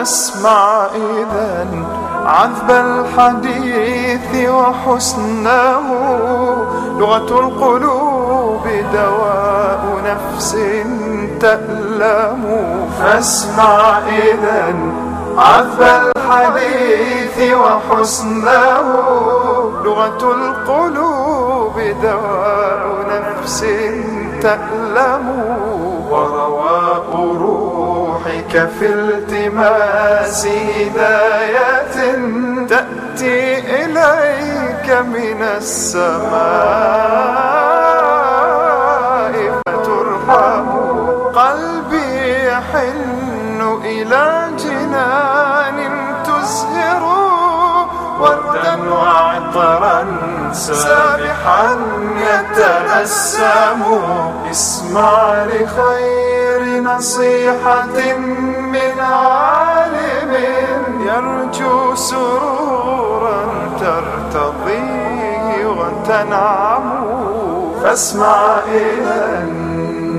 فاسمع إذن عذب الحديث وحسنه، لغة القلوب دواء نفس تألم. فاسمع إذن عذب الحديث وحسنه، لغة القلوب دواء نفس تألم. ورواء روحك في التماس هداية تأتي إليك من السماء فترحم. قلبي يحن إلى جنان تزهر وردا وعطرا سابحا يتنسم. اسمع لخير نصيحة من عالم يرجو سرورا ترتضيه وتنعم. فاسمع إذن.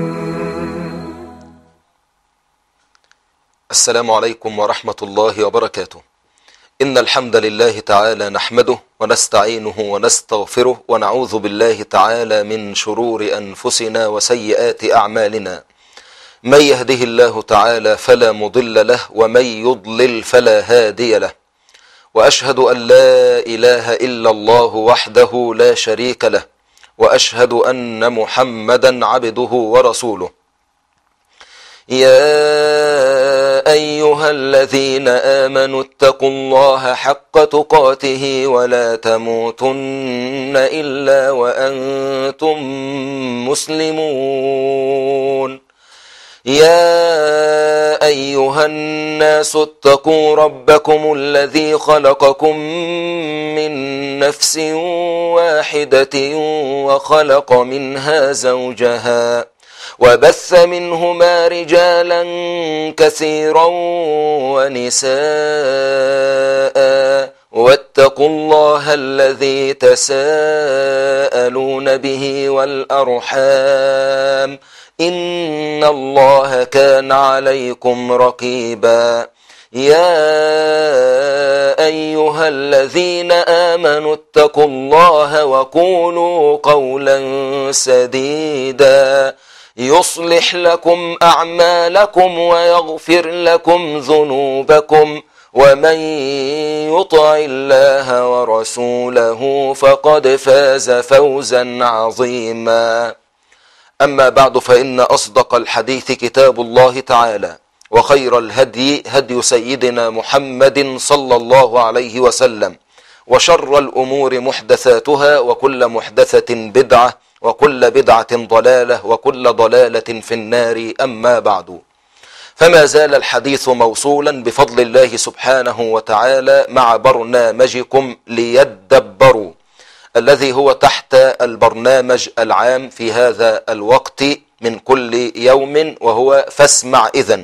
السلام عليكم ورحمة الله وبركاته. إن الحمد لله تعالى نحمده ونستعينه ونستغفره ونعوذ بالله تعالى من شرور أنفسنا وسيئات أعمالنا. من يهده الله تعالى فلا مضل له ومن يضلل فلا هادي له. وأشهد أن لا إله إلا الله وحده لا شريك له، وأشهد أن محمدا عبده ورسوله. يا أيها الذين آمنوا اتقوا الله حق تقاته ولا تموتن إلا وأنتم مسلمون. يا أيها الناس اتقوا ربكم الذي خلقكم من نفس واحدة وخلق منها زوجها وبث منهما رجالا كثيرا ونساء، واتقوا الله الذي تساءلون به والأرحام إن الله كان عليكم رقيبا. يا أيها الذين آمنوا اتقوا الله وقولوا قولا سديدا يصلح لكم أعمالكم ويغفر لكم ذنوبكم، ومن يطع الله ورسوله فقد فاز فوزا عظيما. أما بعد، فإن أصدق الحديث كتاب الله تعالى، وخير الهدي هدي سيدنا محمد صلى الله عليه وسلم، وشر الأمور محدثاتها، وكل محدثة بدعة، وكل بدعة ضلالة، وكل ضلالة في النار. أما بعد، فما زال الحديث موصولا بفضل الله سبحانه وتعالى مع برنامجكم ليدبروا، الذي هو تحت البرنامج العام في هذا الوقت من كل يوم، وهو فاسمع إذن.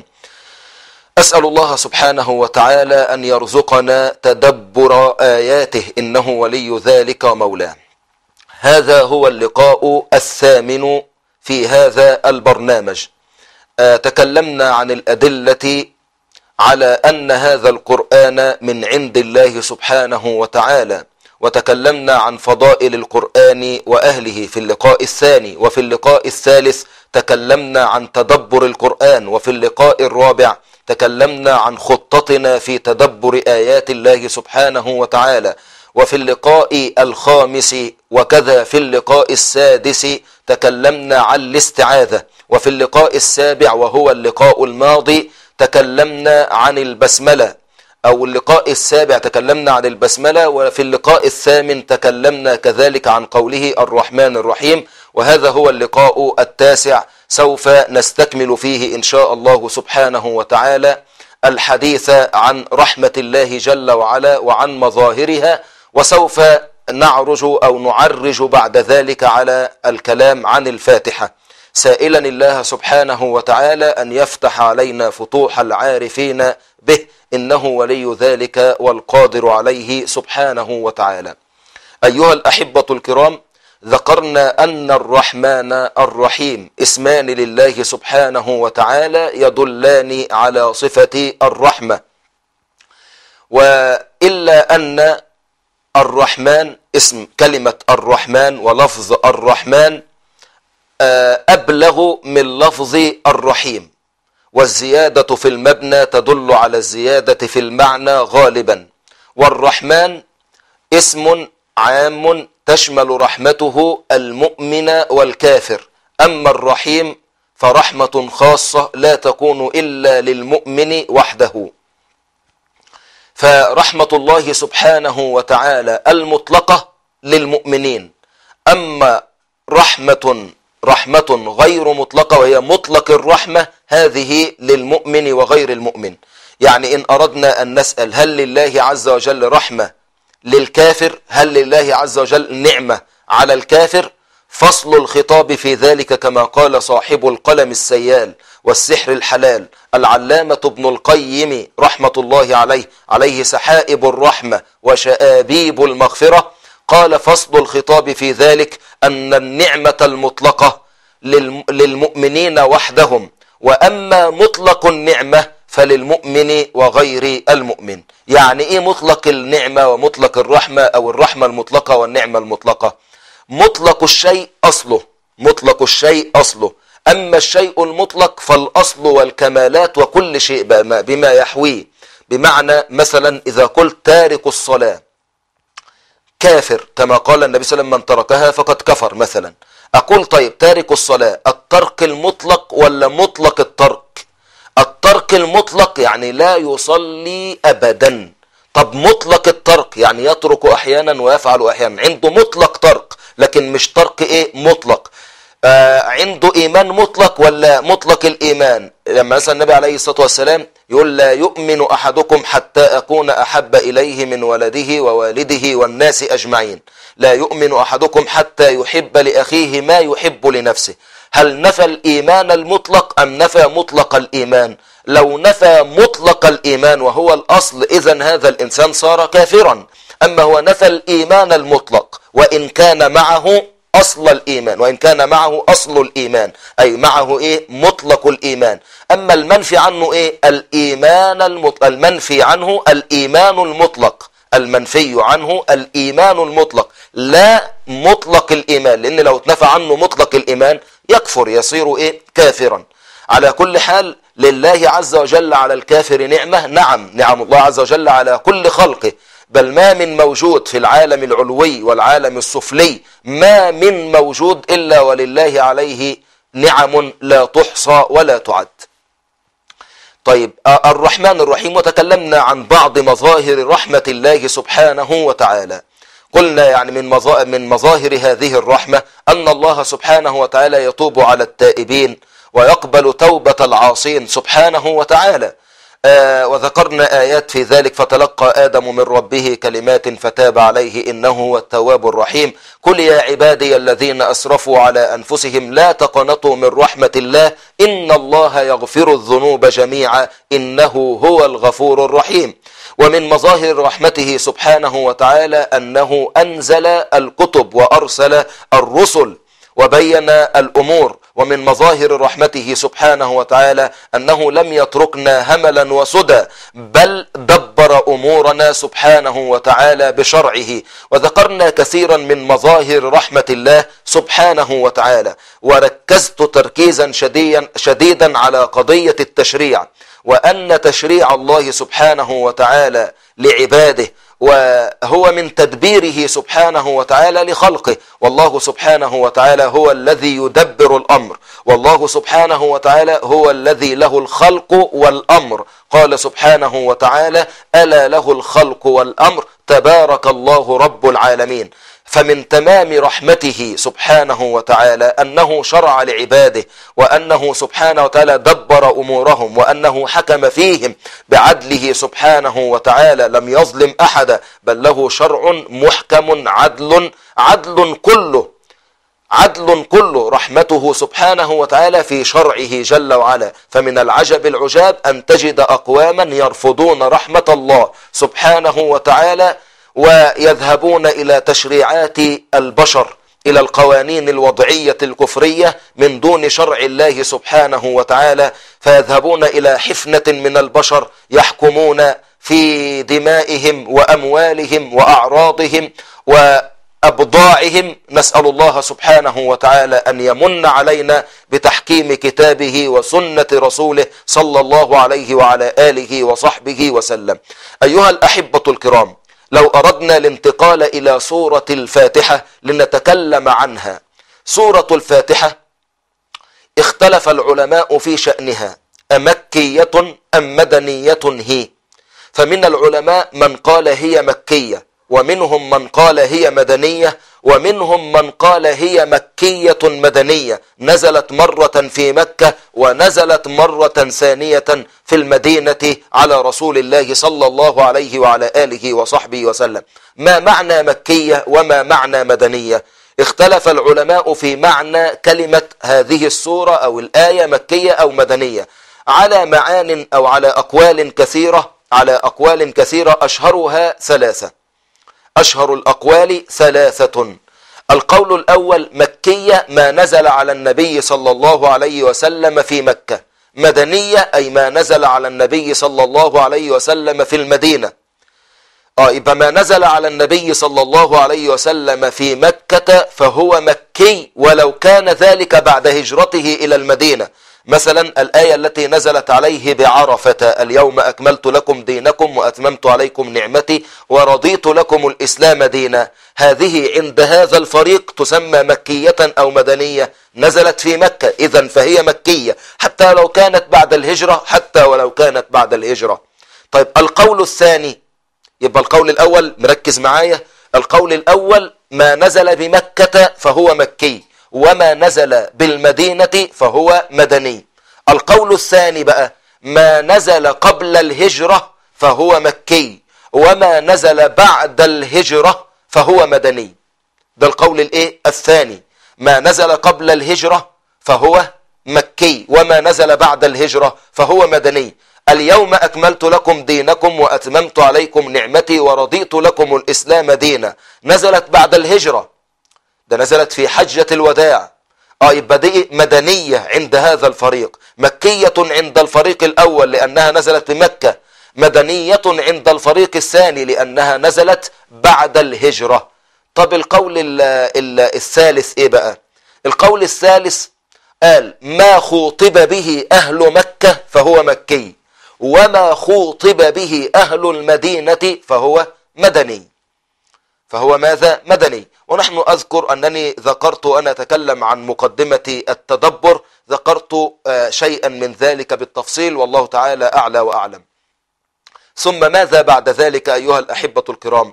أسأل الله سبحانه وتعالى أن يرزقنا تدبر آياته، إنه ولي ذلك ومولاه. هذا هو اللقاء الثامن في هذا البرنامج. تكلمنا عن الأدلة على أن هذا القرآن من عند الله سبحانه وتعالى، وتكلمنا عن فضائل القرآن وأهله في اللقاء الثاني، وفي اللقاء الثالث تكلمنا عن تدبر القرآن، وفي اللقاء الرابع تكلمنا عن خطتنا في تدبر آيات الله سبحانه وتعالى، وفي اللقاء الخامس وكذا في اللقاء السادس تكلمنا عن الاستعاذة، وفي اللقاء السابع وهو اللقاء الماضي تكلمنا عن البسملة، أو اللقاء السابع تكلمنا عن البسملة، وفي اللقاء الثامن تكلمنا كذلك عن قوله الرحمن الرحيم، وهذا هو اللقاء التاسع سوف نستكمل فيه إن شاء الله سبحانه وتعالى الحديث عن رحمة الله جل وعلا وعن مظاهرها، وسوف نعرج أو نعرج بعد ذلك على الكلام عن الفاتحة، سائلا الله سبحانه وتعالى أن يفتح علينا فتوح العارفين به، إنه ولي ذلك والقادر عليه سبحانه وتعالى. أيها الأحبة الكرام، ذكرنا أن الرحمن الرحيم اسمان لله سبحانه وتعالى يدلان على صفة الرحمة، وإلا أن الرحمن اسم كلمة الرحمن ولفظ الرحمن أبلغ من لفظ الرحيم، والزيادة في المبنى تدل على الزيادة في المعنى غالبا. والرحمن اسم عام تشمل رحمته المؤمن والكافر، أما الرحيم فرحمة خاصة لا تكون إلا للمؤمن وحده. فرحمة الله سبحانه وتعالى المطلقة للمؤمنين، أما رحمة غير مطلقة وهي مطلق الرحمة هذه للمؤمن وغير المؤمن. يعني إن أردنا أن نسأل هل لله عز وجل رحمة للكافر، هل لله عز وجل نعمة على الكافر، فصل الخطاب في ذلك كما قال صاحب القلم السيال والسحر الحلال العلامة ابن القيم رحمة الله عليه سحائب الرحمة وشآبيب المغفرة، قال فصل الخطاب في ذلك أن النعمة المطلقة للمؤمنين وحدهم، وأما مطلق النعمة فللمؤمن وغير المؤمن. يعني إيه مطلق النعمة ومطلق الرحمة أو الرحمة المطلقة والنعمة المطلقة؟ مطلق الشيء أصله، أما الشيء المطلق فالأصل والكمالات وكل شيء بما يحويه. بمعنى مثلا إذا قلت تارك الصلاة كافر كما قال النبي صلى الله عليه وسلم من تركها فقد كفر مثلا، أقول طيب تارك الصلاة الترك المطلق ولا مطلق الترك؟ الترك المطلق يعني لا يصلي أبدا. طب مطلق الترك يعني يترك أحيانا ويفعل أحيانا، عنده مطلق ترك لكن مش ترك مطلق. عنده إيمان مطلق ولا مطلق الإيمان؟ لما مثلا النبي عليه الصلاة والسلام يقول لا يؤمن أحدكم حتى أكون أحب إليه من ولده ووالده والناس أجمعين، لا يؤمن أحدكم حتى يحب لأخيه ما يحب لنفسه. هل نفى الإيمان المطلق أم نفى مطلق الإيمان؟ لو نفى مطلق الإيمان وهو الأصل إذن هذا الإنسان صار كافرا. أما هو نفى الإيمان المطلق وإن كان معه أصل الإيمان، وإن كان معه أصل الإيمان أي معه مطلق الإيمان. أما المنفي عنه الإيمان المنفي عنه الإيمان المطلق، المنفي عنه الإيمان المطلق لا مطلق الإيمان، لأن لو اتنفى عنه مطلق الإيمان يكفر يصير كافرا. على كل حال لله عز وجل على الكافر نعمة، نعم الله عز وجل على كل خلقه، بل ما من موجود في العالم العلوي والعالم السفلي ما من موجود إلا ولله عليه نعم لا تحصى ولا تعد. طيب الرحمن الرحيم، وتكلمنا عن بعض مظاهر رحمة الله سبحانه وتعالى. قلنا يعني من مظاهر هذه الرحمة أن الله سبحانه وتعالى يتوب على التائبين ويقبل توبة العاصين سبحانه وتعالى. وذكرنا آيات في ذلك، فتلقى آدم من ربه كلمات فتاب عليه إنه هو التواب الرحيم. قل يا عبادي الذين أسرفوا على أنفسهم لا تقنطوا من رحمة الله إن الله يغفر الذنوب جميعا إنه هو الغفور الرحيم. ومن مظاهر رحمته سبحانه وتعالى أنه أنزل الكتب وأرسل الرسل وبين الأمور. ومن مظاهر رحمته سبحانه وتعالى أنه لم يتركنا هملا وسدى، بل دبر أمورنا سبحانه وتعالى بشرعه. وذكرنا كثيرا من مظاهر رحمة الله سبحانه وتعالى، وركزت تركيزا شديدا على قضية التشريع، وأن تشريع الله سبحانه وتعالى لعباده وهو من تدبيره سبحانه وتعالى لخلقه، والله سبحانه وتعالى هو الذي يدبر الأمر، والله سبحانه وتعالى هو الذي له الخلق والأمر. قال سبحانه وتعالى ألا له الخلق والأمر تبارك الله رب العالمين. فمن تمام رحمته سبحانه وتعالى أنه شرع لعباده، وأنه سبحانه وتعالى دبر أمورهم، وأنه حكم فيهم بعدله سبحانه وتعالى، لم يظلم أحدا، بل له شرع محكم عدل كله رحمته سبحانه وتعالى في شرعه جل وعلا. فمن العجب العجاب أن تجد أقواما يرفضون رحمة الله سبحانه وتعالى ويذهبون إلى تشريعات البشر، إلى القوانين الوضعية الكفرية من دون شرع الله سبحانه وتعالى، فيذهبون إلى حفنة من البشر يحكمون في دمائهم وأموالهم وأعراضهم وأبضاعهم. نسأل الله سبحانه وتعالى أن يمن علينا بتحكيم كتابه وسنة رسوله صلى الله عليه وعلى آله وصحبه وسلم. أيها الأحبة الكرام، لو أردنا الانتقال إلى سورة الفاتحة لنتكلم عنها. سورة الفاتحة اختلف العلماء في شأنها، أمكية أم مدنية هي؟ فمن العلماء من قال هي مكية، ومنهم من قال هي مدنية، ومنهم من قال هي مكية مدنية، نزلت مرة في مكة ونزلت مرة ثانية في المدينة على رسول الله صلى الله عليه وعلى آله وصحبه وسلم. ما معنى مكية وما معنى مدنية؟ اختلف العلماء في معنى كلمة هذه السورة أو الآية مكية أو مدنية على معان أو على أقوال كثيرة أشهرها ثلاثة. أشهر الأقوال ثلاثة. القول الأول: مكية ما نزل على النبي صلى الله عليه وسلم في مكة. مدنية أي ما نزل على النبي صلى الله عليه وسلم في المدينة. يبقى ما نزل على النبي صلى الله عليه وسلم في مكة فهو مكي ولو كان ذلك بعد هجرته إلى المدينة. مثلا الآية التي نزلت عليه بعرفة: اليوم أكملت لكم دينكم وأتممت عليكم نعمتي ورضيت لكم الإسلام دينا. هذه عند هذا الفريق تسمى مكية أو مدنية، نزلت في مكة، إذن فهي مكية حتى لو كانت بعد الهجرة. طيب القول الثاني، يبقى القول الأول مركز معايا، القول الأول ما نزل بمكة فهو مكي، وما نزل بالمدينة فهو مدني. القول الثاني بقى: ما نزل قبل الهجرة فهو مكي، وما نزل بعد الهجرة فهو مدني. ده القول الثاني: ما نزل قبل الهجرة فهو مكي، وما نزل بعد الهجرة فهو مدني. اليوم أكملت لكم دينكم وأتممت عليكم نعمتي ورضيت لكم الإسلام دينا، نزلت بعد الهجرة، ده نزلت في حجة الوداع. يبقى دي مدنية عند هذا الفريق. مكية عند الفريق الأول لأنها نزلت بمكة، مدنية عند الفريق الثاني لأنها نزلت بعد الهجرة. طب القول الثالث بقى؟ القول الثالث قال: ما خوطب به أهل مكة فهو مكي، وما خوطب به أهل المدينة فهو مدني. فهو ماذا؟ مدني. ونحن أذكر أنني ذكرت وأنا أتكلم عن مقدمة التدبر، ذكرت شيئا من ذلك بالتفصيل، والله تعالى أعلى وأعلم. ثم ماذا بعد ذلك أيها الأحبة الكرام؟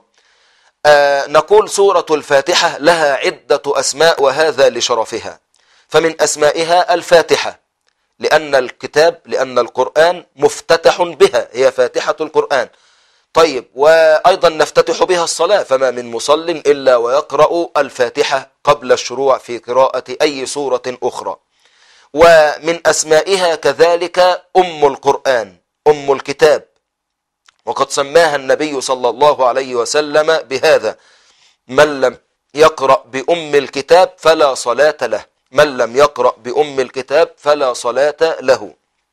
نقول سورة الفاتحة لها عدة أسماء، وهذا لشرفها. فمن أسمائها الفاتحة، لأن القرآن مفتتح بها، هي فاتحة القرآن. طيب، وأيضا نفتتح بها الصلاة، فما من مصل إلا ويقرأ الفاتحة قبل الشروع في قراءة أي سورة أخرى. ومن أسمائها كذلك أم القرآن، أم الكتاب، وقد سماها النبي صلى الله عليه وسلم بهذا: من لم يقرأ بأم الكتاب فلا صلاة له، من لم يقرأ بأم الكتاب فلا صلاة له.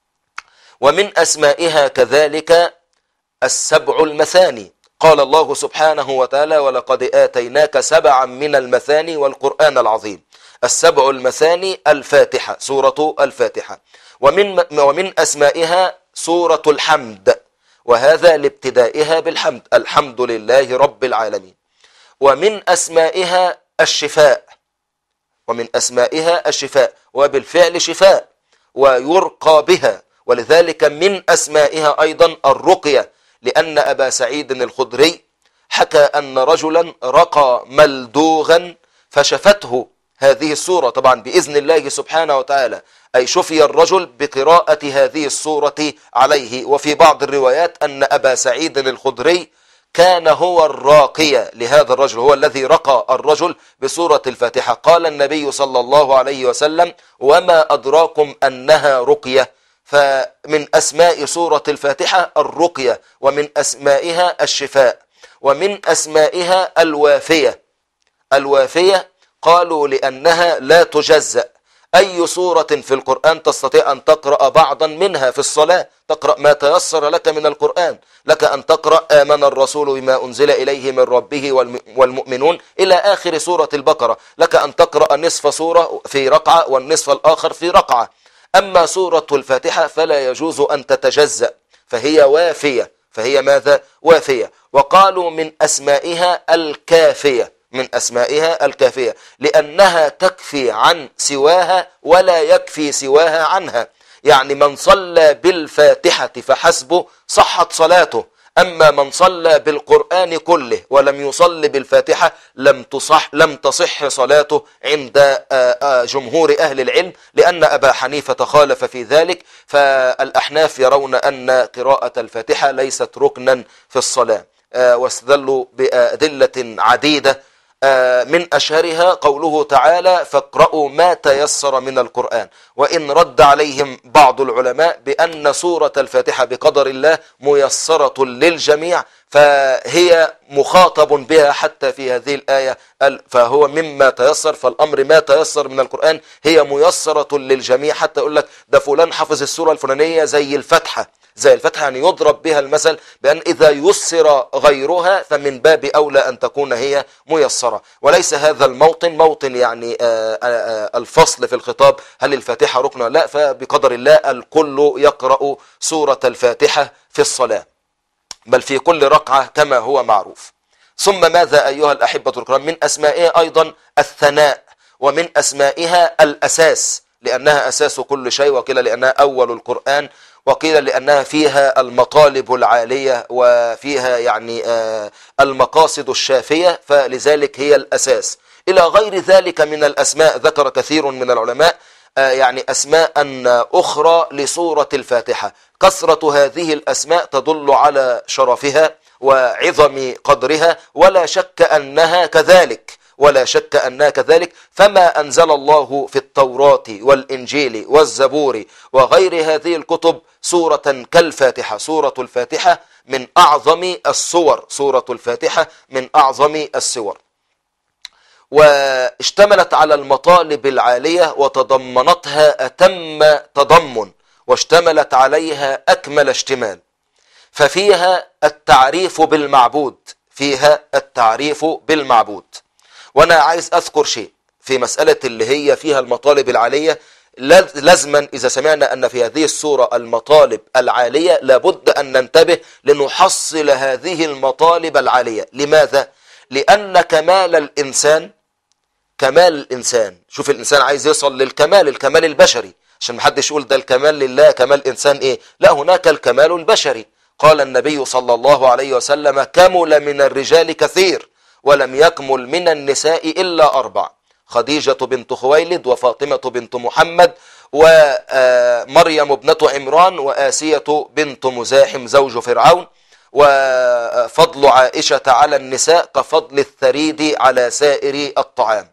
ومن أسمائها كذلك السبع المثاني، قال الله سبحانه وتعالى: ولقد آتيناك سبعا من المثاني والقرآن العظيم. السبع المثاني الفاتحة، سورة الفاتحة. ومن أسمائها سورة الحمد، وهذا لابتدائها بالحمد، الحمد لله رب العالمين. ومن أسمائها الشفاء، وبالفعل شفاء ويرقى بها. ولذلك من أسمائها أيضا الرقية، لأن أبا سعيد الخدري حكى أن رجلا رقى ملدوغا فشفته هذه السورة، طبعا بإذن الله سبحانه وتعالى، أي شفي الرجل بقراءة هذه السورة عليه. وفي بعض الروايات أن أبا سعيد الخدري كان هو الراقية لهذا الرجل، هو الذي رقى الرجل بسورة الفاتحة. قال النبي صلى الله عليه وسلم: وما أدراكم أنها رقية. فمن أسماء سورة الفاتحة الرقية، ومن أسمائها الشفاء، ومن أسمائها الوافية. الوافية قالوا لأنها لا تجزأ، أي سورة في القرآن تستطيع أن تقرأ بعضا منها في الصلاة، تقرأ ما تيسر لك من القرآن. لك أن تقرأ آمن الرسول بما أنزل إليه من ربه والمؤمنون إلى آخر سورة البقرة. لك أن تقرأ نصف سورة في ركعة والنصف الآخر في ركعة. أما سورة الفاتحة فلا يجوز أن تتجزأ، فهي وافية. فهي ماذا؟ وافية. وقالوا من أسمائها الكافية، من أسمائها الكافية، لأنها تكفي عن سواها ولا يكفي سواها عنها. يعني من صلى بالفاتحة فحسبه صحت صلاته، أما من صلى بالقرآن كله ولم يصل بالفاتحة لم تصح صلاته عند جمهور أهل العلم، لأن أبا حنيفة خالف في ذلك. فالأحناف يرون أن قراءة الفاتحة ليست ركنا في الصلاة، واستدلوا بأدلة عديدة، من أشهرها قوله تعالى فاقرأوا ما تيسر من القرآن. وإن رد عليهم بعض العلماء بأن سورة الفاتحة بقدر الله ميسرة للجميع، فهي مخاطب بها حتى في هذه الآية، فهو مما تيسر، فالأمر ما تيسر من القرآن هي ميسرة للجميع. حتى يقول لك ده فلان حفظ السورة الفلانية زي الفتحة، زي الفتحة، يعني يضرب بها المثل بأن إذا يسر غيرها فمن باب أولى أن تكون هي ميسرة. وليس هذا الموطن موطن يعني الفصل في الخطاب هل الفاتحة ركن؟ لا، فبقدر الله الكل يقرأ سورة الفاتحة في الصلاة، بل في كل ركعة كما هو معروف. ثم ماذا أيها الأحبة الكرام؟ من أسمائها أيضا الثناء، ومن أسمائها الأساس، لأنها أساس كل شيء، وقيل لأنها أول القرآن، وقيل لأنها فيها المطالب العالية وفيها يعني المقاصد الشافية، فلذلك هي الأساس. إلى غير ذلك من الأسماء ذكر كثير من العلماء يعني أسماء أخرى لسورة الفاتحة. كثرة هذه الأسماء تدل على شرفها وعظم قدرها، ولا شك أنها كذلك، ولا شك أنها كذلك. فما أنزل الله في التوراة والإنجيل والزبور وغير هذه الكتب سورة كالفاتحة. سورة الفاتحة من أعظم السور، سورة الفاتحة من أعظم السور، واشتملت على المطالب العالية وتضمنتها أتم تضمن، واشتملت عليها أكمل اشتمال. ففيها التعريف بالمعبود، فيها التعريف بالمعبود. وانا عايز اذكر شيء في مسألة اللي هي فيها المطالب العالية. لازما اذا سمعنا ان في هذه السورة المطالب العالية لابد ان ننتبه لنحصل هذه المطالب العالية. لماذا؟ لان كمال الانسان، كمال الانسان، شوف الانسان عايز يصل للكمال، الكمال البشري، عشان محدش يقول ده الكمال لله، كمال انسان ايه؟ لا، هناك الكمال البشري. قال النبي صلى الله عليه وسلم كمل من الرجال كثير ولم يكمل من النساء إلا 4: خديجة بنت خويلد، وفاطمة بنت محمد، ومريم ابنة عمران، وآسية بنت مزاحم زوج فرعون. وفضل عائشة على النساء كفضل الثريد على سائر الطعام.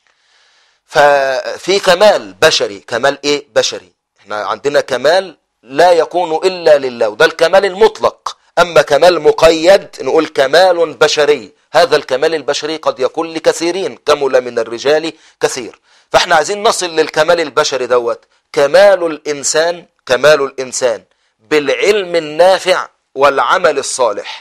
ففي كمال بشري، كمال ايه؟ بشري. احنا عندنا كمال لا يكون إلا لله، وده الكمال المطلق. أما كمال مقيد نقول كمال بشري، هذا الكمال البشري قد يكون لكثيرين، كمل من الرجال كثير. فاحنا عايزين نصل للكمال البشري دوت، كمال الإنسان، كمال الإنسان بالعلم النافع والعمل الصالح،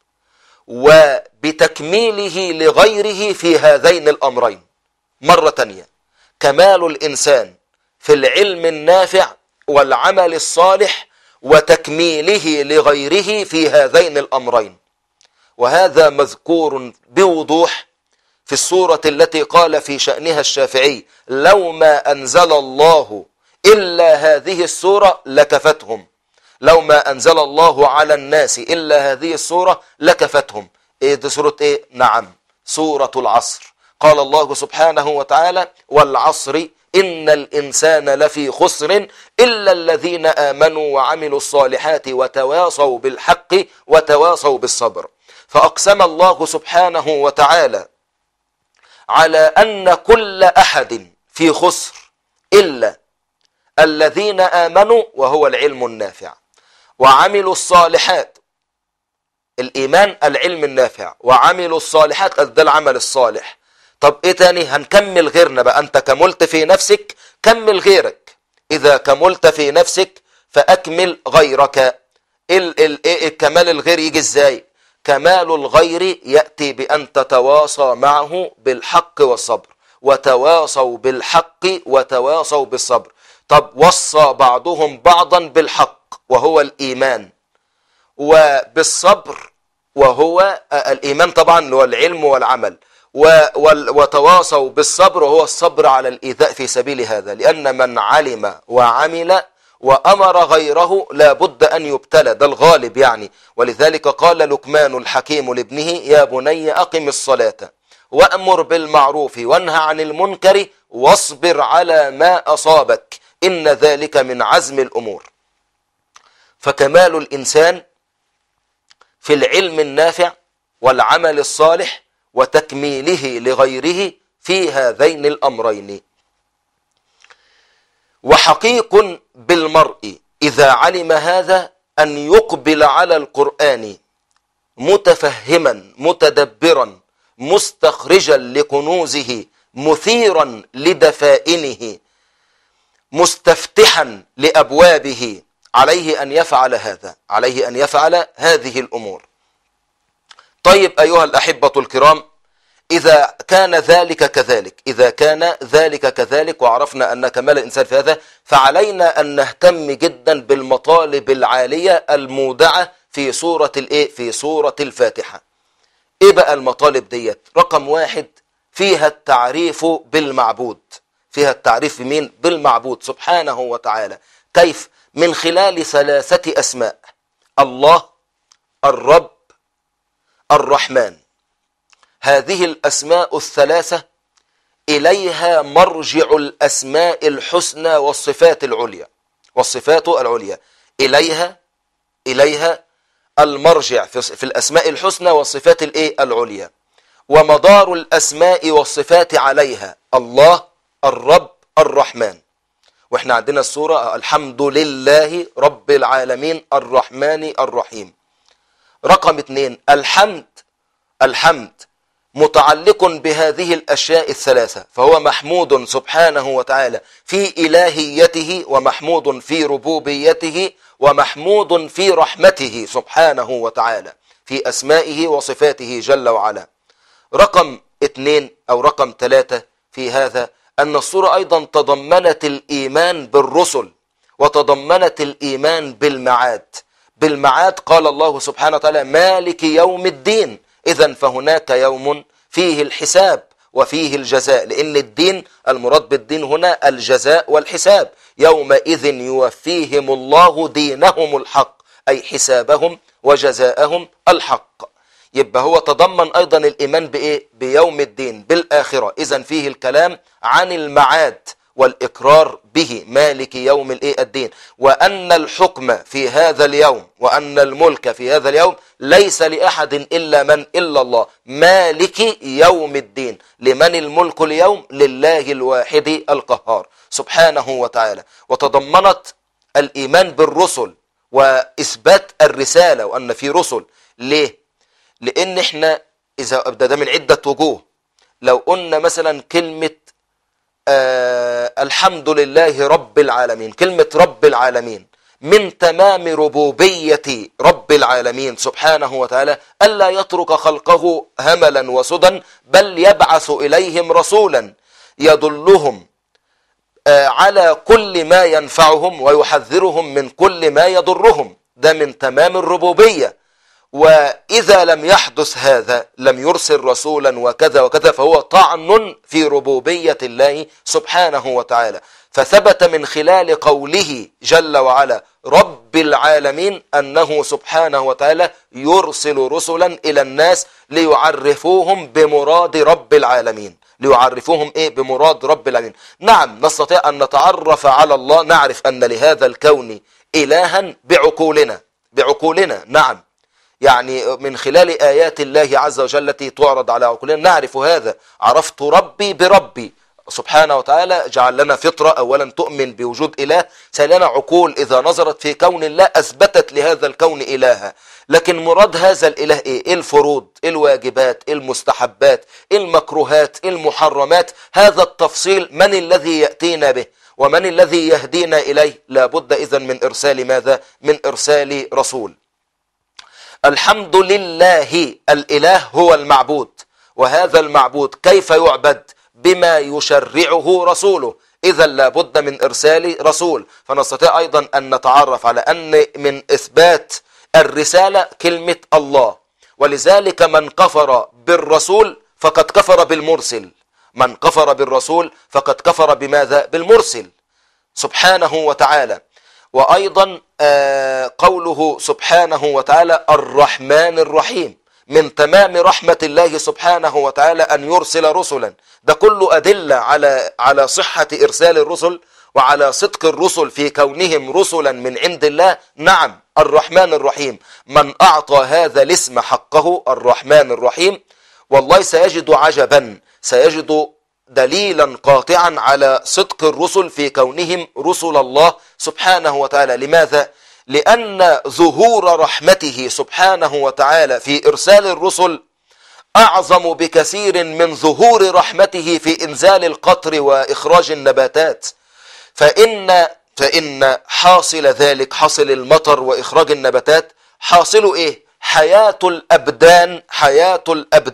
وبتكميله لغيره في هذين الأمرين. مرة تانية، كمال الإنسان في العلم النافع والعمل الصالح وتكميله لغيره في هذين الأمرين. وهذا مذكور بوضوح في السورة التي قال في شأنها الشافعي لو ما أنزل الله إلا هذه السورة لكفتهم، لو ما أنزل الله على الناس إلا هذه السورة لكفتهم. إيه دي سورة إيه؟ نعم، سورة العصر. قال الله سبحانه وتعالى والعصر إن الإنسان لفي خسر إلا الذين آمنوا وعملوا الصالحات وتواصوا بالحق وتواصوا بالصبر. فأقسم الله سبحانه وتعالى على أن كل أحد في خسر إلا الذين آمنوا، وهو العلم النافع، وعملوا الصالحات، الإيمان العلم النافع، وعملوا الصالحات ده العمل الصالح. طب إيه تاني؟ هنكمل غيرنا بقى. أنت كملت في نفسك، كمل غيرك. إذا كملت في نفسك فأكمل غيرك. الكمال الغير يجي ازاي؟ كمال الغير يأتي بأن تتواصى معه بالحق والصبر، وتواصوا بالحق وتواصوا بالصبر. طب وصى بعضهم بعضا بالحق وهو الإيمان، وبالصبر وهو الإيمان طبعا هو العلم والعمل، وتواصوا بالصبر وهو الصبر على الإيذاء في سبيل هذا، لأن من علم وعمل وأمر غيره لا بد أن يبتلى، ده الغالب يعني. ولذلك قال لقمان الحكيم لابنه: يا بني أقم الصلاة وأمر بالمعروف وانهى عن المنكر واصبر على ما أصابك إن ذلك من عزم الأمور. فكمال الإنسان في العلم النافع والعمل الصالح وتكميله لغيره في هذين الأمرين. وحقيق بالمرء إذا علم هذا أن يقبل على القرآن متفهما متدبرا مستخرجا لكنوزه مثيرا لدفائنه مستفتحا لأبوابه. عليه أن يفعل هذا، عليه أن يفعل هذه الأمور. طيب أيها الأحبة الكرام، إذا كان ذلك كذلك، إذا كان ذلك كذلك وعرفنا أن كمال الإنسان في هذا، فعلينا أن نهتم جدا بالمطالب العالية المودعة في سورة في سورة الفاتحة. إيه بقى المطالب ديت؟ رقم 1 فيها التعريف بالمعبود. فيها التعريف بمين؟ بالمعبود سبحانه وتعالى. كيف؟ من خلال 3 أسماء: الله، الرب، الرحمن. هذه الأسماء ال3 إليها مرجع الأسماء الحسنى والصفات العليا، والصفات العليا إليها المرجع في الأسماء الحسنى والصفات العليا، ومدار الأسماء والصفات عليها: الله، الرب، الرحمن. واحنا عندنا السورة الحمد لله رب العالمين الرحمن الرحيم. رقم 2 الحمد متعلق بهذه الأشياء ال3، فهو محمود سبحانه وتعالى في إلهيته، ومحمود في ربوبيته، ومحمود في رحمته سبحانه وتعالى في أسمائه وصفاته جل وعلا. رقم 2 أو رقم 3 في هذا أن السورة أيضا تضمنت الإيمان بالرسل، وتضمنت الإيمان بالمعاد. قال الله سبحانه وتعالى: مالك يوم الدين. إذن فهناك يوم فيه الحساب وفيه الجزاء، لأن الدين المراد بالدين هنا الجزاء والحساب. يومئذ يوفيهم الله دينهم الحق، أي حسابهم وجزاءهم الحق. يبقى هو تضمن أيضا الإيمان بيوم الدين، بالآخرة. إذن فيه الكلام عن المعاد والإقرار به، مالك يوم الدين، وأن الحكم في هذا اليوم وأن الملك في هذا اليوم ليس لأحد إلا الله. مالك يوم الدين، لمن الملك اليوم؟ لله الواحد القهار سبحانه وتعالى. وتضمنت الإيمان بالرسل وإثبات الرسالة وأن في رسل. ليه؟ لأن احنا إذا ده من عدة وجوه. لو قلنا مثلا كلمة الحمد لله رب العالمين، كلمة رب العالمين من تمام ربوبية رب العالمين سبحانه وتعالى ألا يترك خلقه هملا وسدى، بل يبعث إليهم رسولا يدلهم على كل ما ينفعهم ويحذرهم من كل ما يضرهم. ده من تمام الربوبية. وإذا لم يحدث هذا، لم يرسل رسولا وكذا وكذا، فهو طعن في ربوبية الله سبحانه وتعالى. فثبت من خلال قوله جل وعلا رب العالمين أنه سبحانه وتعالى يرسل رسلا إلى الناس ليعرفوهم بمراد رب العالمين، ليعرفوهم بمراد رب العالمين. نعم، نستطيع أن نتعرف على الله، نعرف أن لهذا الكون إلها بعقولنا. نعم، يعني من خلال آيات الله عز وجل التي تعرض على عقولنا نعرف هذا. عرفت ربي بربي سبحانه وتعالى. جعل لنا فطرة أولا تؤمن بوجود إله، ثانيا عقول إذا نظرت في كون الله أثبتت لهذا الكون إلها. لكن مراد هذا الإله إيه؟ الفروض، الواجبات، المستحبات، المكروهات، المحرمات. هذا التفصيل من الذي يأتينا به؟ ومن الذي يهدينا إليه؟ لابد إذن من إرسال ماذا؟ من إرسال رسول. الحمد لله، الإله هو المعبود، وهذا المعبود كيف يعبد؟ بما يشرعه رسوله، إذا لابد من إرسال رسول. فنستطيع أيضا أن نتعرف على أن من إثبات الرسالة كلمة الله، ولذلك من كفر بالرسول فقد كفر بالمرسل، من كفر بالرسول فقد كفر بماذا؟ بالمرسل سبحانه وتعالى. وأيضا قوله سبحانه وتعالى الرحمن الرحيم، من تمام رحمة الله سبحانه وتعالى أن يرسل رسلا. ده كله أدلة على صحة إرسال الرسل وعلى صدق الرسل في كونهم رسلا من عند الله. نعم، الرحمن الرحيم، من أعطى هذا الاسم حقه الرحمن الرحيم والله سيجد عجبا، سيجد دليلا قاطعا على صدق الرسل في كونهم رسل الله سبحانه وتعالى. لماذا؟ لأن ظهور رحمته سبحانه وتعالى في إرسال الرسل أعظم بكثير من ظهور رحمته في إنزال القطر وإخراج النباتات. فإن حاصل ذلك، حاصل المطر وإخراج النباتات، حاصل إيه؟ حياة الأبدان، حياة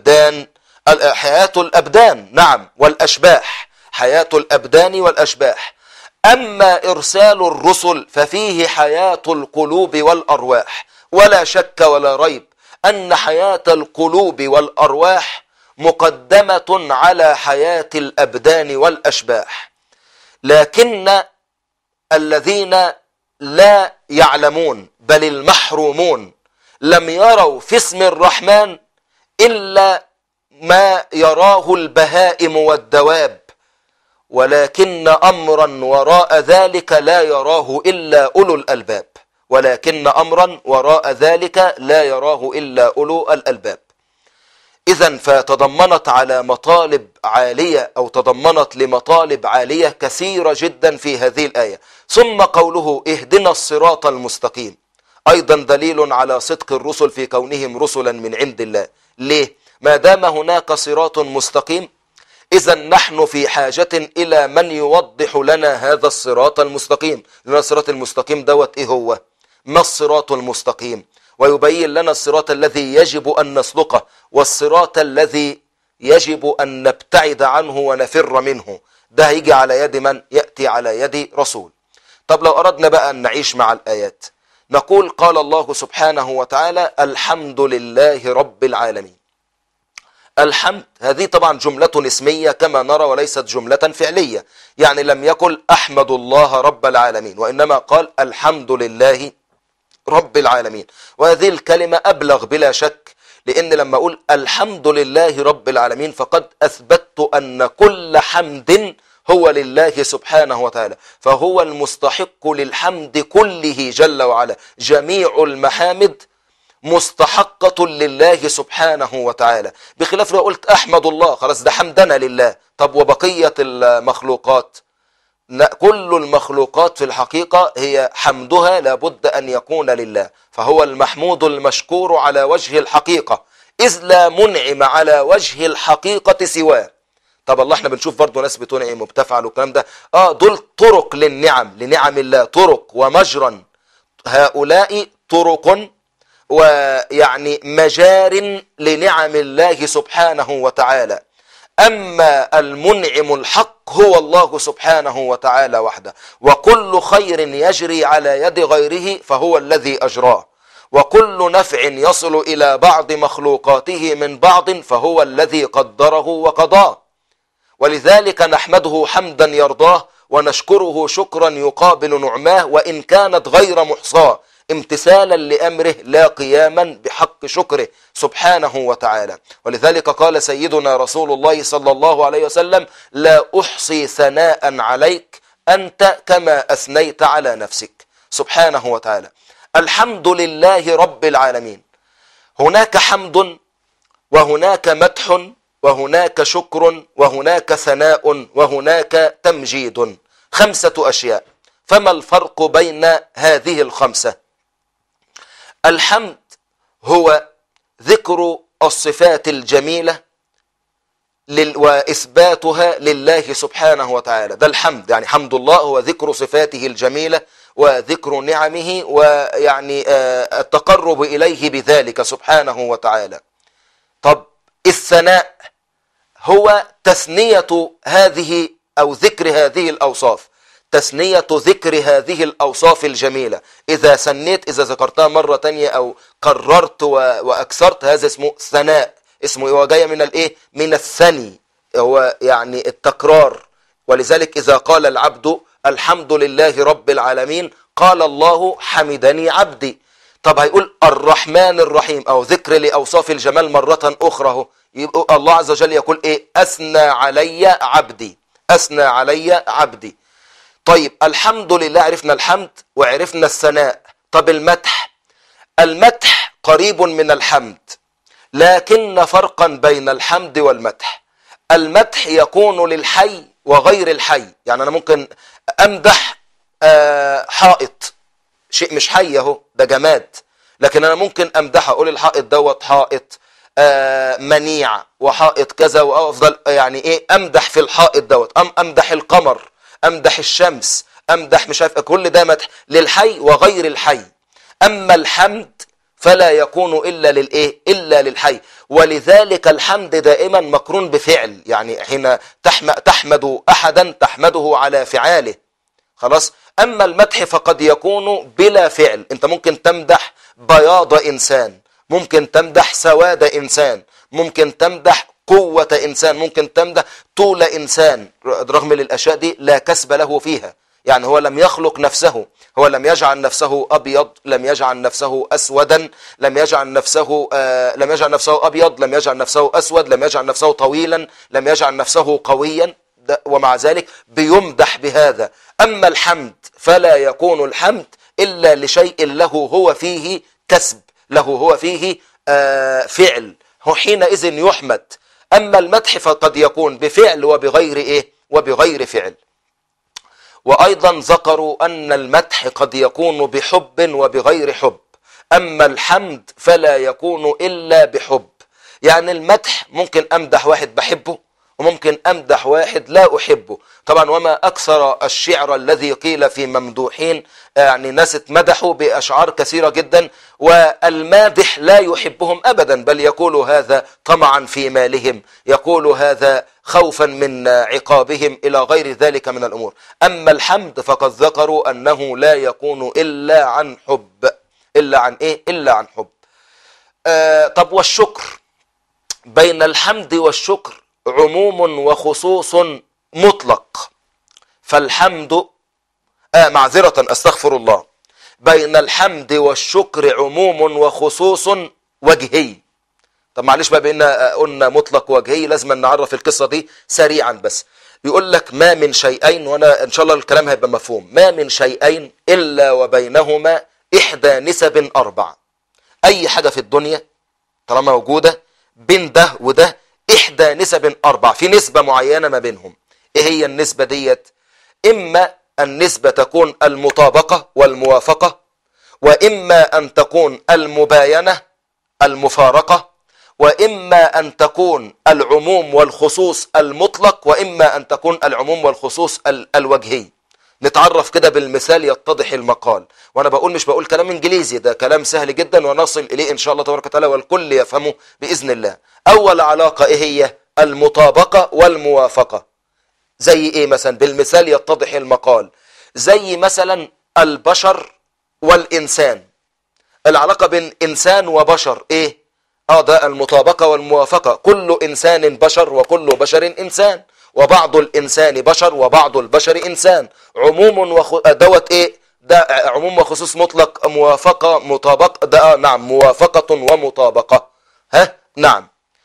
الأبدان نعم، والأشباح، حياة الأبدان والأشباح. أما إرسال الرسل ففيه حياة القلوب والأرواح، ولا شك ولا ريب أن حياة القلوب والأرواح مقدمة على حياة الأبدان والأشباح. لكن الذين لا يعلمون بل المحرومون لم يروا في اسم الرحمن إلا ما يراه البهائم والدواب، ولكن أمرا وراء ذلك لا يراه إلا أولو الألباب، ولكن أمرا وراء ذلك لا يراه إلا أولو الألباب. إذن فتضمنت على مطالب عالية، أو تضمنت لمطالب عالية كثيرة جدا في هذه الآية. ثم قوله اهدنا الصراط المستقيم أيضا دليل على صدق الرسل في كونهم رسلا من عند الله. ليه؟ ما دام هناك صراط مستقيم إذا نحن في حاجة إلى من يوضح لنا هذا الصراط المستقيم. لأن الصراط المستقيم دوت إيه هو؟ ما الصراط المستقيم؟ ويبين لنا الصراط الذي يجب أن نسلكه والصراط الذي يجب أن نبتعد عنه ونفر منه. ده هيجي على يد من؟ يأتي على يد رسول. طب لو أردنا بقى أن نعيش مع الآيات نقول قال الله سبحانه وتعالى الحمد لله رب العالمين. الحمد هذه طبعا جملة اسمية كما نرى وليست جملة فعلية، يعني لم يقل أحمد الله رب العالمين، وإنما قال الحمد لله رب العالمين. وهذه الكلمة أبلغ بلا شك، لأن لما أقول الحمد لله رب العالمين فقد أثبتت أن كل حمد هو لله سبحانه وتعالى، فهو المستحق للحمد كله جل وعلا. جميع المحامد مستحقة لله سبحانه وتعالى، بخلاف لو قلت أحمد الله خلاص ده حمدنا لله. طب وبقية المخلوقات؟ لا، كل المخلوقات في الحقيقة هي حمدها لابد أن يكون لله، فهو المحمود المشكور على وجه الحقيقة، إذ لا منعم على وجه الحقيقة سواه. طب الله احنا بنشوف برضو ناس بتنعم وبتفعل والكلام ده، دول طرق للنعم، لنعم الله طرق ومجرا، هؤلاء طرق ويعني مجار لنعم الله سبحانه وتعالى. أما المنعم الحق هو الله سبحانه وتعالى وحده، وكل خير يجري على يد غيره فهو الذي أجراه، وكل نفع يصل إلى بعض مخلوقاته من بعض فهو الذي قدره وقضاه. ولذلك نحمده حمدا يرضاه ونشكره شكرا يقابل نعماه وإن كانت غير محصاه، امتثالا لأمره لا قياما بحق شكره سبحانه وتعالى. ولذلك قال سيدنا رسول الله صلى الله عليه وسلم لا أحصي ثناء عليك أنت كما أثنيت على نفسك سبحانه وتعالى. الحمد لله رب العالمين. هناك حمد وهناك مدح وهناك شكر وهناك ثناء وهناك تمجيد، 5 أشياء. فما الفرق بين هذه ال5؟ الحمد هو ذكر الصفات الجميلة وإثباتها لله سبحانه وتعالى. ده الحمد، يعني حمد الله هو ذكر صفاته الجميلة وذكر نعمه، ويعني التقرب إليه بذلك سبحانه وتعالى. طب الثناء هو تثنية هذه أو ذكر هذه الأوصاف، تثنية ذكر هذه الأوصاف الجميلة. إذا ثنيت، إذا ذكرتها مرة تانية أو كررت وأكثرت، هذا اسمه ثناء. اسمه هو جاي من الإيه؟ من الثني، هو يعني التكرار. ولذلك إذا قال العبد الحمد لله رب العالمين قال الله حمدني عبدي. طب هيقول الرحمن الرحيم أو ذكر لأوصاف الجمال مرة أخرى، يبقى الله عز وجل يقول إيه؟ أثنى علي عبدي، أثنى علي عبدي. طيب الحمد لله، عرفنا الحمد وعرفنا الثناء. طب المدح، المدح قريب من الحمد، لكن فرقا بين الحمد والمدح. المدح يكون للحي وغير الحي، يعني أنا ممكن أمدح حائط، شيء مش حي اهو، ده جماد، لكن أنا ممكن أمدح أقول الحائط دوت حائط منيع وحائط كذا، وأفضل يعني إيه أمدح في الحائط دوت، أمدح القمر، أمدح الشمس، أمدح مش عارف، كل ده مدح للحي وغير الحي. أما الحمد فلا يكون إلا للإيه؟ إلا للحي. ولذلك الحمد دائما مقرون بفعل، يعني حين تحمد أحدا تحمده على فعاله، خلاص. أما المدح فقد يكون بلا فعل، أنت ممكن تمدح بياض إنسان، ممكن تمدح سواد إنسان، ممكن تمدح قوة إنسان، ممكن تمدح طول إنسان، رغم الأشياء دي لا كسب له فيها. يعني هو لم يخلق نفسه، هو لم يجعل نفسه أبيض، لم يجعل نفسه أسودا، لم يجعل نفسه أبيض، لم يجعل نفسه أسود، لم يجعل نفسه طويلا، لم يجعل نفسه قويا، ومع ذلك بيمدح بهذا. أما الحمد فلا يكون الحمد إلا لشيء له هو فيه كسب، له هو فيه فعل، هو حينئذ يحمد. أما المدح فقد يكون بفعل وبغير إيه؟ وبغير فعل. وأيضا ذكروا أن المدح قد يكون بحب وبغير حب، أما الحمد فلا يكون إلا بحب. يعني المدح ممكن أمدح واحد بحبه، وممكن أمدح واحد لا أحبه. طبعا وما أكثر الشعر الذي قيل في ممدوحين، يعني ناس اتمدحوا بأشعار كثيرة جدا، والمادح لا يحبهم أبدا، بل يقول هذا طمعا في مالهم، يقول هذا خوفا من عقابهم، إلى غير ذلك من الأمور. أما الحمد فقد ذكروا أنه لا يكون إلا عن حب. إلا عن إيه؟ إلا عن حب. طب والشكر، بين الحمد والشكر عموم وخصوص مطلق. فالحمد معذرة أستغفر الله، بين الحمد والشكر عموم وخصوص وجهي. طب معلش بقى، بأن قلنا مطلق وجهي لازم نعرف القصة دي سريعا بس. يقول لك ما من شيئين، وانا ان شاء الله الكلام هيبقى مفهوم، ما من شيئين إلا وبينهما إحدى نسب 4. أي حاجة في الدنيا طالما موجودة بين ده وده إحدى نسب 4، في نسبة معينة ما بينهم. إيه هي النسبة ديت؟ إما النسبة تكون المطابقة والموافقة، وإما أن تكون المباينة المفارقة، وإما أن تكون العموم والخصوص المطلق، وإما أن تكون العموم والخصوص الوجهي. نتعرف كده بالمثال يتضح المقال، وانا بقول مش بقول كلام انجليزي، ده كلام سهل جدا ونصل اليه ان شاء الله تبارك وتعالى والكل يفهمه باذن الله. اول علاقة ايه هي؟ المطابقة والموافقة. زي ايه مثلا؟ بالمثال يتضح المقال. زي مثلا البشر والانسان، العلاقة بين انسان وبشر ايه؟ ده المطابقة والموافقة. كل انسان بشر وكل بشر انسان، وبعض الإنسان بشر وبعض البشر إنسان. عموم دوت إيه؟ ده عموم وخصوص مطلق، موافقة مطابقة، ده نعم موافقة ومطابقة. نعم.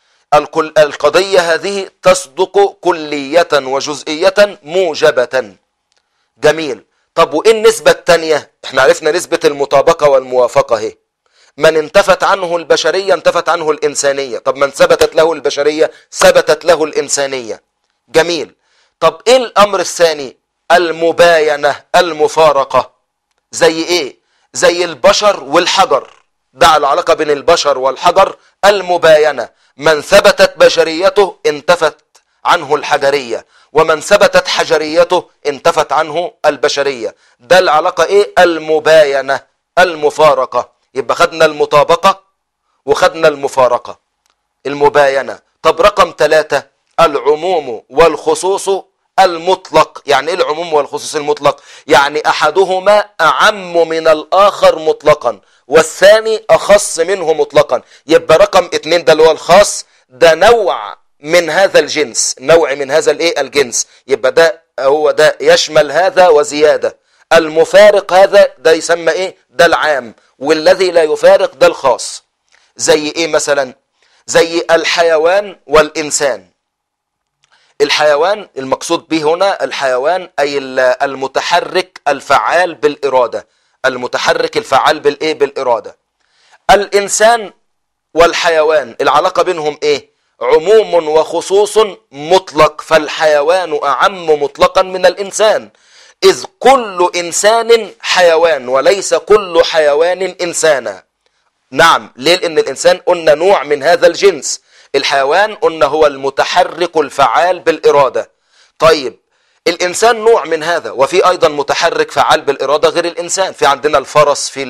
القضية هذه تصدق كلية وجزئية موجبة. جميل. طب وإيه النسبة الثانية؟ احنا عرفنا نسبة المطابقة والموافقة اهي. من انتفت عنه البشرية انتفت عنه الإنسانية. طب من ثبتت له البشرية ثبتت له الإنسانية. جميل. طب ايه الامر الثاني؟ المباينة المفارقة. زي ايه؟ زي البشر والحجر، ده العلاقة بين البشر والحجر المباينة. من ثبتت بشريته انتفت عنه الحجرية، ومن ثبتت حجريته انتفت عنه البشرية. ده العلاقة ايه؟ المباينة، المفارقة. يبقى خدنا المطابقة وخدنا المفارقة، المباينة. طب رقم 3 العموم والخصوص المطلق. يعني ايه العموم والخصوص المطلق؟ يعني احدهما اعم من الاخر مطلقا والثاني اخص منه مطلقا. يبقى رقم 2 ده اللي هو الخاص، ده نوع من هذا الجنس، نوع من هذا الايه الجنس. يبقى ده هو ده يشمل هذا وزيادة. المفارق هذا ده يسمى ايه؟ ده العام، والذي لا يفارق ده الخاص. زي ايه مثلا؟ زي الحيوان والإنسان. الحيوان المقصود به هنا الحيوان أي المتحرك الفعال بالإرادة، المتحرك الفعال بالإيه؟ بالإرادة. الإنسان والحيوان العلاقة بينهم إيه؟ عموم وخصوص مطلق، فالحيوان أعم مطلقا من الإنسان، إذ كل إنسان حيوان وليس كل حيوان إنسانا. نعم، ليه؟ لأن الإنسان قلنا نوع من هذا الجنس، الحيوان قلنا هو المتحرك الفعال بالإرادة. طيب الإنسان نوع من هذا، وفي أيضا متحرك فعال بالإرادة غير الإنسان، في عندنا الفرس، في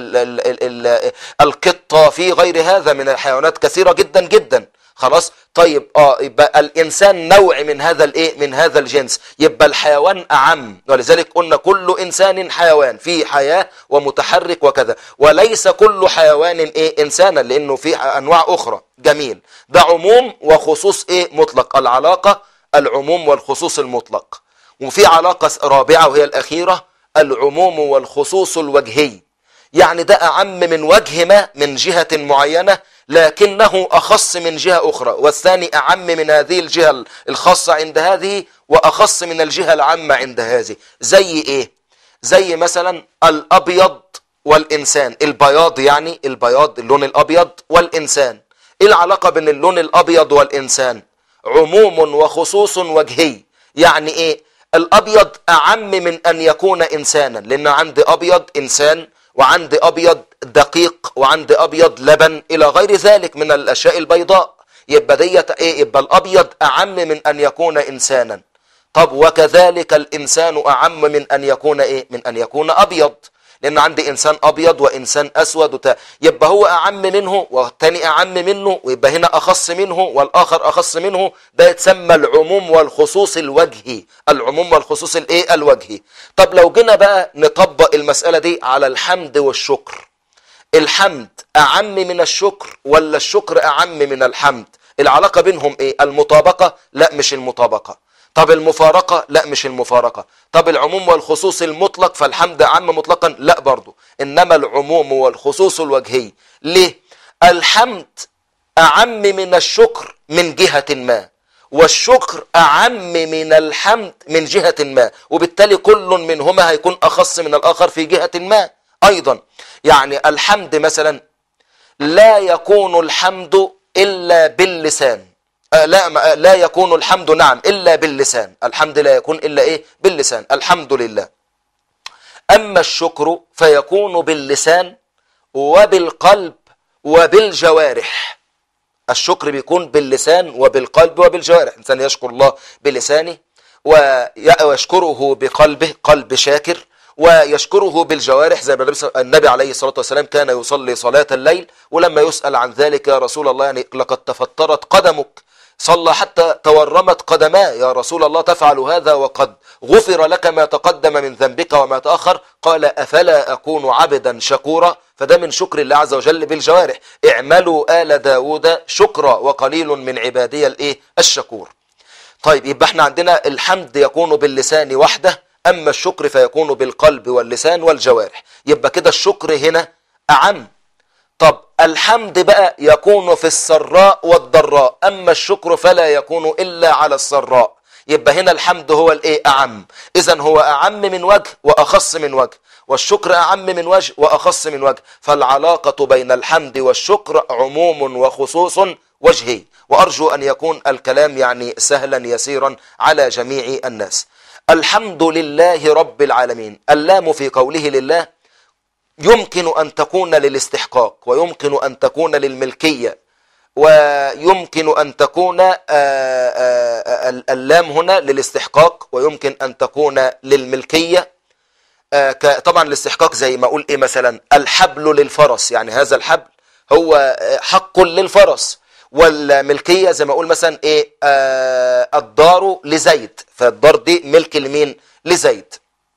القطة، في غير هذا من الحيوانات كثيرة جدا جدا. خلاص. طيب يبقى الإنسان نوع من هذا الايه؟ من هذا الجنس. يبقى الحيوان أعم، ولذلك قلنا كل إنسان حيوان، فيه حياة ومتحرك وكذا، وليس كل حيوان ايه؟ إنسانا، لأنه في أنواع أخرى. جميل. ده عموم وخصوص ايه؟ مطلق. العلاقة العموم والخصوص المطلق. وفي علاقة رابعة وهي الأخيرة، العموم والخصوص الوجهي. يعني ده أعم من وجه ما من جهة معينة، لكنه أخص من جهة أخرى، والثاني أعم من هذه الجهة الخاصة عند هذه وأخص من الجهة العامة عند هذه. زي إيه؟ زي مثلا الأبيض والإنسان، البياض، يعني البياض اللون الأبيض والإنسان. إيه العلاقة بين اللون الأبيض والإنسان؟ عموم وخصوص وجهي. يعني إيه؟ الأبيض أعم من أن يكون إنسانا، لأن عندي أبيض إنسان، وعندي أبيض دقيق، وعندي أبيض لبن، إلى غير ذلك من الأشياء البيضاء. يبقى ديت إيه؟ يبقى الأبيض أعم من أن يكون إنسانا. طب وكذلك الإنسان أعم من أن يكون إيه؟ من أن يكون أبيض، لأن عندي إنسان أبيض وإنسان أسود يبقى هو أعم منه والثاني أعم منه، ويبقى هنا أخص منه والآخر أخص منه. ده يتسمى العموم والخصوص الوجهي، العموم والخصوص الإيه؟ الوجهي. طب لو جينا بقى نطبق المسألة دي على الحمد والشكر، الحمد أعم من الشكر ولا الشكر أعم من الحمد؟ العلاقة بينهم إيه؟ المطابقة؟ لا مش المطابقة. طب المفارقة؟ لا مش المفارقة. طب العموم والخصوص المطلق فالحمد أعم مطلقا؟ لا برضو، إنما العموم والخصوص الوجهي. ليه؟ الحمد أعم من الشكر من جهة ما، والشكر أعم من الحمد من جهة ما، وبالتالي كل منهما هيكون أخص من الآخر في جهة ما أيضا. يعني الحمد مثلا لا يكون الحمد إلا باللسان، لا يكون الحمد نعم إلا باللسان، الحمد لا يكون إلا إيه؟ باللسان، الحمد لله. أما الشكر فيكون باللسان وبالقلب وبالجوارح. الشكر بيكون باللسان وبالقلب وبالجوارح، الإنسان يشكر الله بلسانه ويشكره بقلبه، قلب شاكر، ويشكره بالجوارح زي ما النبي عليه الصلاة والسلام كان يصلي صلاة الليل، ولما يسأل عن ذلك يا رسول الله يعني لقد تفطرت قدمك، صلى حتى تورمت قدماه، يا رسول الله تفعل هذا وقد غفر لك ما تقدم من ذنبك وما تأخر؟ قال أفلا أكون عبدا شكورا؟ فده من شكر الله عز وجل بالجوارح. اعملوا آل داود شكرا وقليل من عبادي الايه؟ الشكور. طيب يبقى احنا عندنا الحمد يكون باللسان وحده، أما الشكر فيكون بالقلب واللسان والجوارح. يبقى كده الشكر هنا أعم. طب الحمد بقى يكون في السراء والضراء، أما الشكر فلا يكون إلا على السراء. يبقى هنا الحمد هو الايه؟ أعم. إذن هو أعم من وجه وأخص من وجه، والشكر أعم من وجه وأخص من وجه، فالعلاقة بين الحمد والشكر عموم وخصوص وجهي. وأرجو أن يكون الكلام يعني سهلا يسيرا على جميع الناس. الحمد لله رب العالمين، اللام في قوله لله يمكن أن تكون للاستحقاق ويمكن أن تكون للملكية، ويمكن أن تكون اللام هنا للاستحقاق، ويمكن أن تكون للملكية. طبعا الاستحقاق زي ما أقول إيه مثلا الحبل للفرس، يعني هذا الحبل هو حق للفرس. والملكية زي ما أقول مثلا إيه الدار لزيد، فالدار دي ملك لمين؟ لزيد.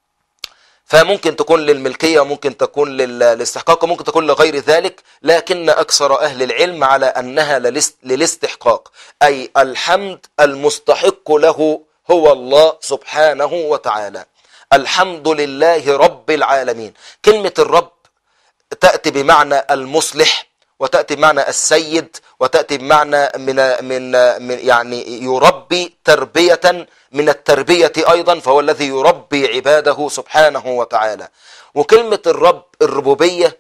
فممكن تكون للملكية وممكن تكون للاستحقاق وممكن تكون لغير ذلك، لكن أكثر أهل العلم على أنها للاستحقاق، أي الحمد المستحق له هو الله سبحانه وتعالى. الحمد لله رب العالمين. كلمة الرب تأتي بمعنى المصلح، وتأتي بمعنى السيد، وتأتي بمعنى من يعني يربي تربية من التربية أيضا، فهو الذي يربي عباده سبحانه وتعالى. وكلمة الرب الربوبية،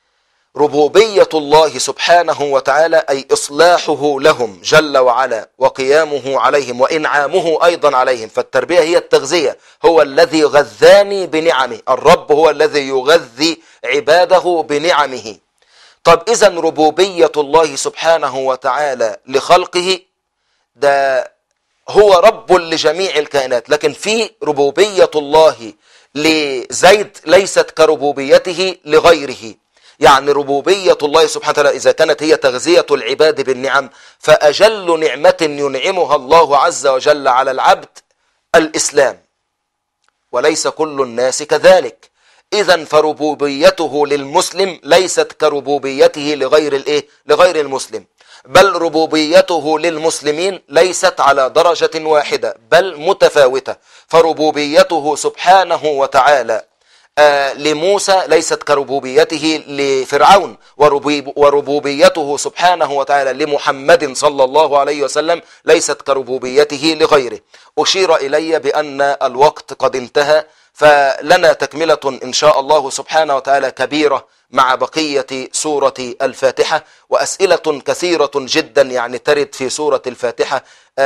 ربوبية الله سبحانه وتعالى أي إصلاحه لهم جل وعلا، وقيامه عليهم، وإنعامه أيضا عليهم. فالتربية هي التغذية، هو الذي غذاني بنعمه. الرب هو الذي يغذي عباده بنعمه. طب إذن ربوبية الله سبحانه وتعالى لخلقه ده هو رب لجميع الكائنات، لكن في ربوبية الله لزيد ليست كربوبيته لغيره. يعني ربوبية الله سبحانه وتعالى إذا كانت هي تغذية العباد بالنعم، فأجل نعمة ينعمها الله عز وجل على العبد الإسلام، وليس كل الناس كذلك. إذن فربوبيته للمسلم ليست كربوبيته لغير المسلم، بل ربوبيته للمسلمين ليست على درجة واحدة بل متفاوتة. فربوبيته سبحانه وتعالى لموسى ليست كربوبيته لفرعون، وربوبيته سبحانه وتعالى لمحمد صلى الله عليه وسلم ليست كربوبيته لغيره. أشير إلي بأن الوقت قد انتهى، فلنا تكملة إن شاء الله سبحانه وتعالى كبيرة مع بقية سورة الفاتحة، وأسئلة كثيرة جدا يعني ترد في سورة الفاتحة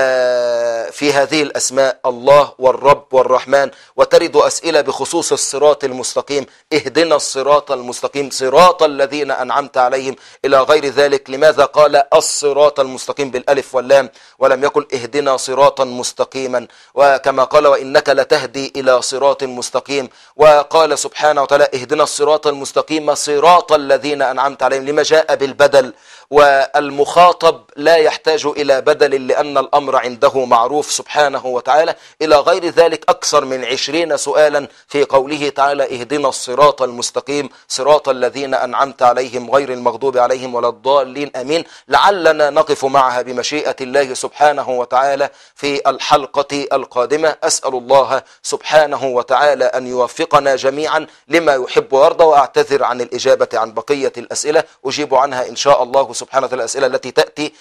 في هذه الأسماء الله والرب والرحمن، وترد أسئلة بخصوص الصراط المستقيم، اهدنا الصراط المستقيم صراط الذين أنعمت عليهم إلى غير ذلك. لماذا قال الصراط المستقيم بالألف واللام ولم يقل اهدنا صراطا مستقيما؟ وكما قال وإنك لتهدي إلى صراط مستقيم، وقال سبحانه وتعالى اهدنا الصراط المستقيم صراط الذين أنعمت عليهم. لما جاء بالبدل؟ والمخاطب لا يحتاج إلى بدل لأن الأمر عنده معروف سبحانه وتعالى. إلى غير ذلك أكثر من 20 سؤالا في قوله تعالى اهدنا الصراط المستقيم صراط الذين أنعمت عليهم غير المغضوب عليهم ولا الضالين أمين. لعلنا نقف معها بمشيئة الله سبحانه وتعالى في الحلقة القادمة. أسأل الله سبحانه وتعالى أن يوفقنا جميعا لما يحب ويرضى، وأعتذر عن الإجابة عن بقية الأسئلة، أجيب عنها إن شاء الله سبحانه وتعالى. الأسئلة التي تأتي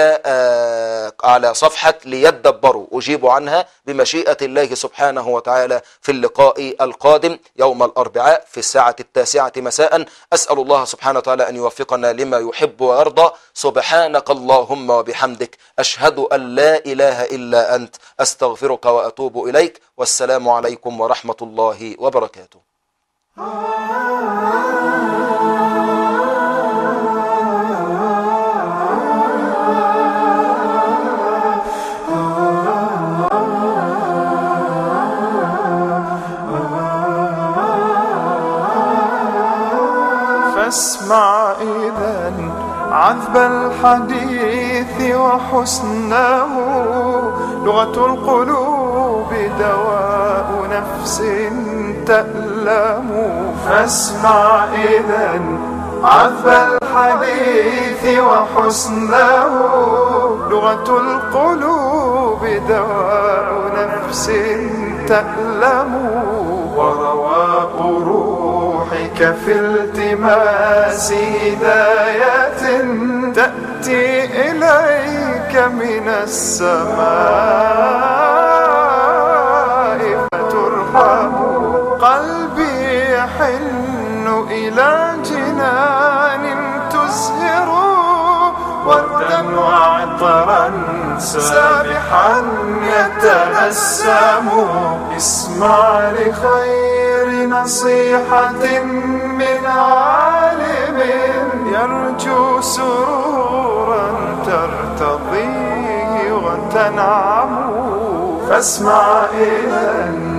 على صفحة ليدبروا أجيب عنها بمشيئة الله سبحانه وتعالى في اللقاء القادم يوم الأربعاء في الساعة 9 مساء. أسأل الله سبحانه وتعالى أن يوفقنا لما يحب ويرضى. سبحانك اللهم وبحمدك، أشهد أن لا إله إلا أنت، أستغفرك وأتوب إليك، والسلام عليكم ورحمة الله وبركاته. فاسمع إذن عذب الحديث وحسنه، لغة القلوب دواء نفس تألم. فاسمع إذن عذب الحديث وحسنه، لغة القلوب دواء نفس تألم. ورواء روحك في التماس هداية تأتي إليك من السماء فترحم. قلبي يحن إلى جنان تزهر وردا وعطرا سابحا يتنسم. اسمع لخير نصيحة من عالم يرجو سرورا ترتضيه وتنعم. فاسمع إلى